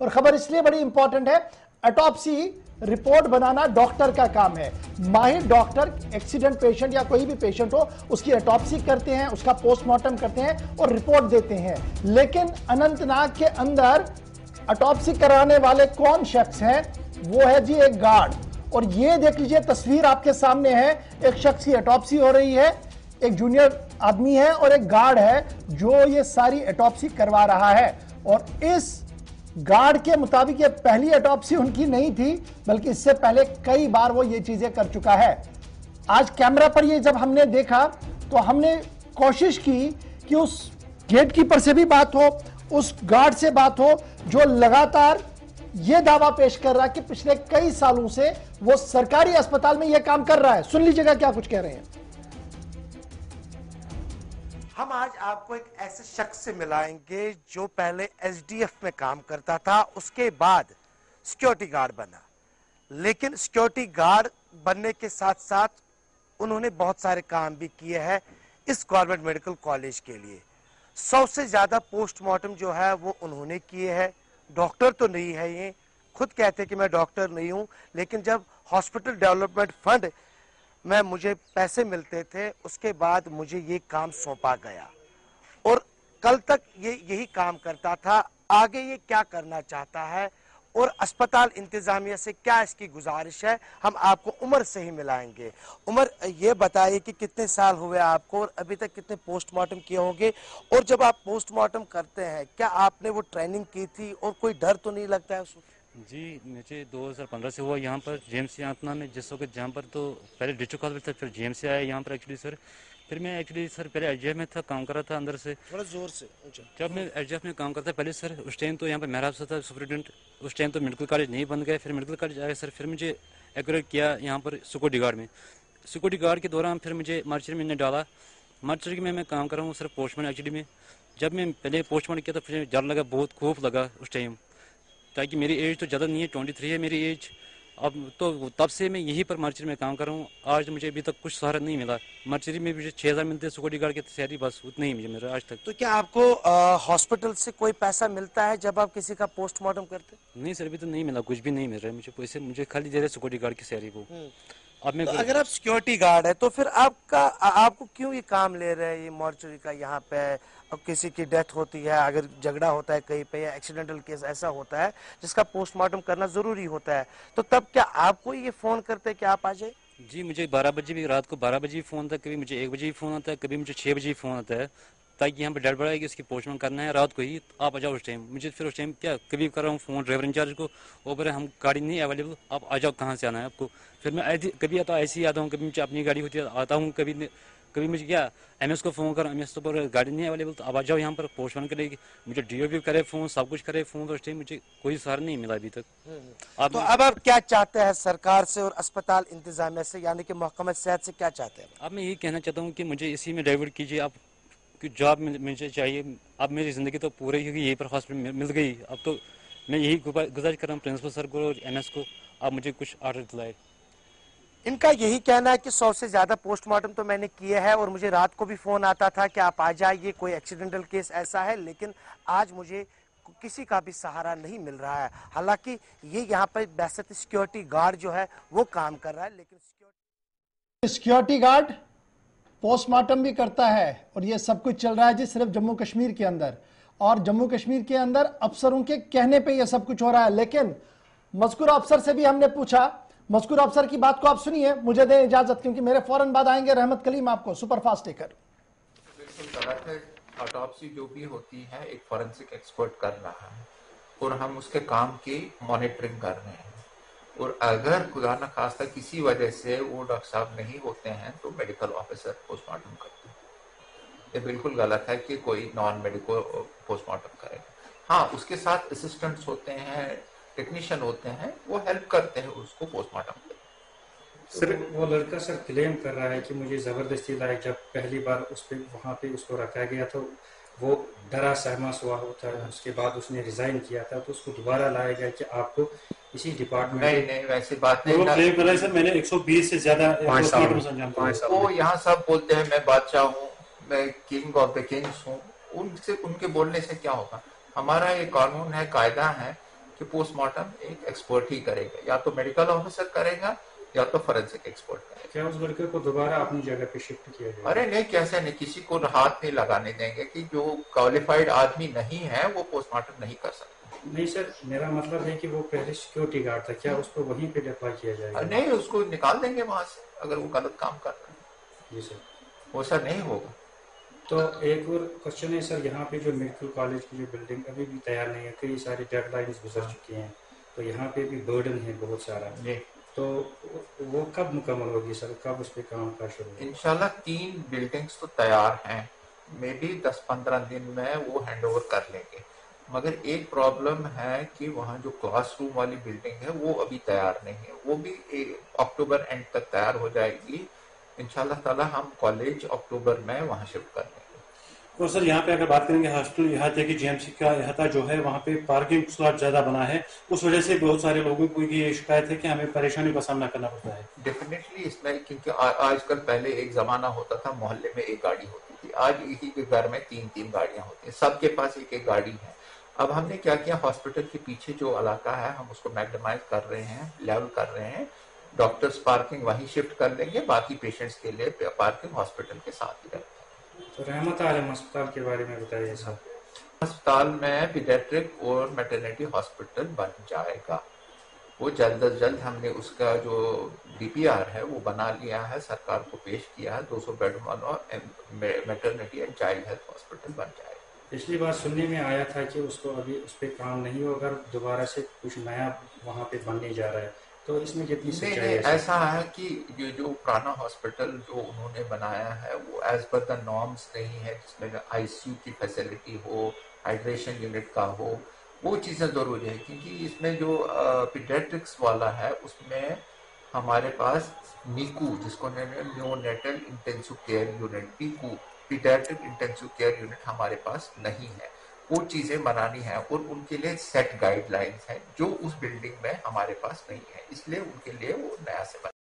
اور خبر اس لیے بڑی امپورٹنٹ ہے، اٹاپسی رپورٹ بنانا ڈاکٹر کا کام ہے۔ ماہر ڈاکٹر ایکسیڈنٹ پیشنٹ یا کوئی بھی پیشنٹ ہو اس کی اٹاپسی کرتے ہیں، اس کا پوسٹ مارٹم کرتے ہیں اور رپورٹ دیتے ہیں۔ لیکن اننت ناگ کے اندر اٹاپسی کرانے والے کون شخص ہیں؟ وہ ہے جی ایک گارڈ۔ اور یہ دیکھ لیجئے تصویر آپ کے سامنے ہے، ایک شخص کی اٹاپسی ہو رہی ہے، ایک جونیئر آدمی ہے اور ایک گارڈ ہے جو یہ ساری اٹاپسی کروا رہا ہے۔ اور اس گارڈ کے مطابق یہ پہلی اٹاپسی ان کی نہیں تھی، بلکہ اس سے پہلے کئی بار وہ یہ چیزیں کر چکا ہے۔ آج کیمرہ پر یہ جب ہم نے دیکھا تو ہم نے کوشش کی کہ اس گیٹ کیپر سے بھی بات ہو، اس گارڈ سے بات ہو جو لگاتار یہ دعویٰ پیش کر رہا ہے کہ پچھلے کئی سالوں سے وہ سرکاری اسپتال میں یہ کام کر رہا ہے۔ سن لیجئے گا کیا کچھ کہہ رہے ہیں۔ ہم آج آپ کو ایک ایسے شخص سے ملائیں گے جو پہلے ایس ڈی ایف میں کام کرتا تھا، اس کے بعد سیکیورٹی گارڈ بنا، لیکن سیکیورٹی گارڈ بننے کے ساتھ ساتھ انہوں نے بہت سارے کام بھی کیے ہیں اس گورنمنٹ میڈیکل کالج کے لیے۔ 100 سے زیادہ پوسٹ مارٹم جو ہے وہ انہوں نے کیے ہیں۔ ڈاکٹر تو نہیں ہے، یہ خود کہتے کہ میں ڈاکٹر نہیں ہوں، لیکن جب ہاسپٹل ڈیولپمنٹ فنڈ میں مجھے پیسے ملتے تھے اس کے بعد مجھے یہ کام سونپا گیا اور کل تک یہ یہی کام کرتا تھا۔ آگے یہ کیا کرنا چاہتا ہے اور اسپتال انتظامیہ سے کیا اس کی گزارش ہے، ہم آپ کو عمر سے ہی ملائیں گے۔ عمر، یہ بتائیے کہ کتنے سال ہوئے آپ کو اور ابھی تک کتنے پوسٹ مارٹم کیے ہوں گے، اور جب آپ پوسٹ مارٹم کرتے ہیں کیا آپ نے وہ ٹریننگ کی تھی اور کوئی ڈر تو نہیں لگتا ہے اس وقت؟ جی، مجھے 2015 سے ہوا یہاں پر جی ایم سی اننت میں، جس وقت جہاں پر تو پہلے ڈسٹرکٹ ہاسپٹل تھا، پھر جی ایم سی آیا یہاں پر ایکچولی سر۔ پھر میں ایکچولی سر پہلے ایچ ڈی ایف میں تھا، کام کر رہا تھا اندر سے، تھوڑا زور سے۔ جب میں ایچ ڈی ایف میں کام کرتا پہلے سر، اس ٹائم تو یہاں پہ میرا تھا سپرنٹینڈنٹ، اس ٹائم تو میڈیکل کالج نہیں بند گئے، پھر میڈیکل کالج آیا سر، پھر مجھے ایکوریٹ کیا یہاں پر سیکورٹی گارڈ میں۔ سیکورٹی گارڈ کے دوران پھر مجھے مارچری میں نے ڈالا، مارچری میں کام کر رہا ہوں sir postman H D میں۔ جب میں پہلے پوسٹ مارٹم کیا تو پھر ڈر لگا، بہت خوف لگا اس ٹائم، تاکہ میری ایج تو زیادہ نہیں ہے، 23 ہے میری ایج اب تو، تب سے میں یہیں پر مارچری میں کام کر رہا ہوں۔ آج مجھے ابھی تک کچھ سہارا نہیں ملا، مارچری میں مجھے 6000 ملتے ہیں سیکورٹی گارڈ کی سیلری، بس اتنا ہی مجھے میرا آج تک۔ تو کیا آپ کو ہاسپٹل سے کوئی پیسہ ملتا ہے جب آپ کسی کا پوسٹ مارٹم کرتے؟ نہیں سر، ابھی تو نہیں ملا، کچھ بھی نہیں مل رہا ہے مجھے پیسے، مجھے خالی دے رہے سیکورٹی گارڈ کی سیلری کو۔ اب میں اگر آپ سیکیورٹی گارڈ ہے تو پھر آپ کو کیوں یہ کام لے رہے ہیں، یہ مارچری کا یہاں پہ اب کسی کی ڈیتھ ہوتی ہے، اگر جھگڑا ہوتا ہے کہیں پہ یا ایکسیڈنٹل کیس ایسا ہوتا ہے جس کا پوسٹ مارٹم کرنا ضروری ہوتا ہے، تو تب کیا آپ کو یہ فون کرتے ہیں کہ آپ آ جائیں؟ جی، مجھے 12 بجے بھی، رات کو 12 بجے بھی فون آتا ہے، کبھی مجھے 1 بجے بھی فون آتا ہے، کبھی مجھے 6 بجے بھی فون آتا ہے، تاکہ یہاں پہ ڈر بڑا ہے کہ اس کی پوسٹ مارٹم کرنا ہے رات کو ہی، آپ آ جاؤ اس ٹائم۔ مجھے پھر اس ٹائم کیا کبھی کر رہا ہوں فون ڈرائیور انچارج کو، وہ بولے ہم گاڑی نہیں اویلیبل، آپ آ جاؤ، کہاں سے آنا ہے آپ کو۔ پھر میں کبھی آتا ایسے ہی آتا ہوں، کبھی مجھے اپنی گاڑی ہوتی ہے آتا ہوں، کبھی مجھے کیا ایم ایس کو فون کرو، ایم ایس تو بولے گاڑی نہیں اویلیبل، تو آپ آ جاؤ یہاں پر پوسٹ مارٹم کرے گی۔ مجھے ڈی او بھی کرے فون، سب کچھ کرے فون، تو اس ٹائم مجھے کوئی سہارا نہیں ملا ابھی تک۔ تو اب آپ کیا چاہتے ہیں سرکار سے اور اسپتال انتظامیہ سے، یعنی کہ محکمہ صحت سے کیا چاہتے ہیں؟ اب میں یہی کہنا چاہتا ہوں کہ مجھے اسی میں ڈائیورٹ کیجیے آپ، کہ جاب مجھے چاہیے۔ اب میری زندگی تو پوری ہوگی یہیں پر ہاسپٹل مل گئی، اب تو میں یہی گزارش کر رہا ہوں پرنسپل سر کو اور ایم ایس کو، آپ مجھے کچھ آرڈر دلائے۔ ان کا یہی کہنا ہے کہ 100 سے زیادہ پوسٹ مارٹم تو میں نے کیے ہیں اور مجھے رات کو بھی فون آتا تھا کہ آپ آ جائیے، کوئی ایکسیڈنٹل کیس ایسا ہے، لیکن آج مجھے کسی کا بھی سہارا نہیں مل رہا ہے۔ حالانکہ یہ یہاں پر بیسٹ سیکیورٹی گارڈ جو ہے وہ کام کر رہا ہے، لیکن سیکیورٹی گارڈ پوسٹ مارٹم بھی کرتا ہے اور یہ سب کچھ چل رہا ہے جی صرف جموں کشمیر کے اندر، اور جموں کشمیر کے اندر افسروں کے کہنے پہ یہ سب کچھ ہو رہا ہے۔ لیکن مذکور افسر سے بھی ہم نے پوچھا، مذکور افسر کی بات کو آپ سنیے، مجھے دیں اجازت کیونکہ میرے فوراً بعد آئیں گے رحمت کلیم آپ کو سپر فاسٹ لے کر۔ بالکل غلط ہے، آٹوپسی جو بھی ہوتی ہے ایک فورنسک ایکسپرٹ کر رہا ہے اور ہم اس کے کام کی مانیٹرنگ کر رہے ہیں، اور اگر خدا نخواستہ کسی وجہ سے وہ ڈاکٹر صاحب نہیں ہوتے ہیں تو میڈیکل آفیسر پوسٹ مارٹم کرتے ہیں۔ یہ بالکل غلط ہے کہ کوئی نان میڈیکل پوسٹ مارٹم کرے گا۔ ہاں، اس کے ساتھ اسسٹنٹس ہوتے ہیں، ٹیکنیشین ہوتے ہیں، وہ ہیلپ کرتے ہیں اس کو پوسٹ مارٹم کرنے۔ سر وہ لڑکا سر کلیم کر رہا ہے کہ مجھے زبردستی لائے، جب پہلی بار اس پہ وہاں پہ اس کو رکھا گیا تو وہ ڈرا سہمس ہوا ہوتا ہے، اس کے بعد اس نے ریزائن کیا تھا، تو اس کو دوبارہ لایا گیا کہ آپ کو اسی ڈپارٹمنٹ نہیں ویسی بات نہیں۔ وہ کلیم کر رہا ہے سر میں نے 120 سے زیادہ وہ یہاں سب بولتے ہیں میں بادشاہ ہوں، میں کنگ آف دا کنگس ہوں، ان کے بولنے سے کیا ہوگا؟ ہمارا یہ قانون ہے، قاعدہ ہے کہ کہ पोस्ट मार्टम एक एक्सपर्ट ही करेगा, या तो मेडिकल ऑफिसर करेगा या तो फोरेंसिक एक्सपर्ट करेगा। क्या उस लड़के को दोबारा अपनी जगह पे शिफ्ट किया जाएगा? अरे नहीं, कैसे नहीं, किसी को हाथ नहीं लगाने देंगे कि जो क्वालिफाइड आदमी नहीं है वो पोस्टमार्टम नहीं कर सकता। नहीं सर, मेरा मतलब है कि वो पहले सिक्योरिटी गार्ड था, क्या उसको वहीं पे डिप्लॉय किया जाएगा? नहीं, उसको निकाल देंगे वहां से अगर वो गलत काम कर रहा है। जी सर। वो सर नहीं होगा। तो एक और क्वेश्चन है सर, यहाँ पे जो मेडिकल कॉलेज की जो बिल्डिंग अभी भी तैयार नहीं है, कई सारी डेडलाइंस गुजर चुकी हैं, तो यहाँ पे भी बर्डन है बहुत सारा जी। तो वो कब मुकम्मल होगी सर, कब उस पर काम का शुरू होगा? इंशाल्लाह 3 बिल्डिंग्स तो तैयार हैं, मे बी 10-15 दिन में वो हैंड ओवर कर लेंगे। मगर एक प्रॉब्लम है कि वहाँ जो क्लासरूम वाली बिल्डिंग है वो अभी तैयार नहीं है, वो भी अक्टूबर एंड तक तैयार हो जाएगी इंशाल्लाह ताला। हम कॉलेज अक्टूबर में वहाँ शिफ्ट कर लेंगे। और सर यहाँ पे अगर बात करेंगे हॉस्टल अहाते की जीएमसी का अहाता जो है वहाँ पे पार्किंग स्लॉट ज्यादा बना है, उस वजह से बहुत सारे लोगों को ये शिकायत है कि हमें परेशानी का सामना करना पड़ता है। डेफिनेटली इसमें, क्योंकि आजकल पहले एक जमाना होता था मोहल्ले में एक गाड़ी होती थी, आज एक ही घर में 3-3 गाड़ियां होती हैं, सबके पास एक एक गाड़ी है। अब हमने क्या किया, हॉस्पिटल के पीछे जो इलाका है हम उसको मैक्सिमाइज कर रहे हैं, लेवल कर रहे हैं, डॉक्टर्स पार्किंग वहीं शिफ्ट कर देंगे, बाकी पेशेंट्स के लिए पार्किंग हॉस्पिटल के साथ ही रहेगी। तो रहमत आलम अस्पताल के बारे में बताइए सर। अस्पताल में पीडियाट्रिक और मैटरनिटी हॉस्पिटल बन जाएगा, वो जल्द अज जल्द हमने उसका जो डीपीआर है वो बना लिया है, सरकार को पेश किया है, 200 बेड वाला maternity and child health hospital बन जाएगा। पिछली बार सुनने में आया था कि उसको अभी उस पर काम नहीं होगा, दोबारा से कुछ नया वहाँ पे बनने जा रहा है, तो इसमें कितनी सच्चाई है? ऐसा है कि ये जो पुराना हॉस्पिटल जो उन्होंने बनाया है वो एज पर द नॉर्म्स नहीं है, जिसमें आईसीयू की फैसिलिटी हो, हाइड्रेशन यूनिट का हो, वो चीज़ें जरूरी है। क्योंकि इसमें जो पीडियाट्रिक्स वाला है उसमें हमारे पास नीकू, जिसको neonatal intensive care unit, PICU paediatric intensive care unit हमारे पास नहीं है, वो चीजें बनानी है और उनके लिए सेट गाइडलाइंस हैं जो उस बिल्डिंग में हमारे पास नहीं है, इसलिए उनके लिए वो नया से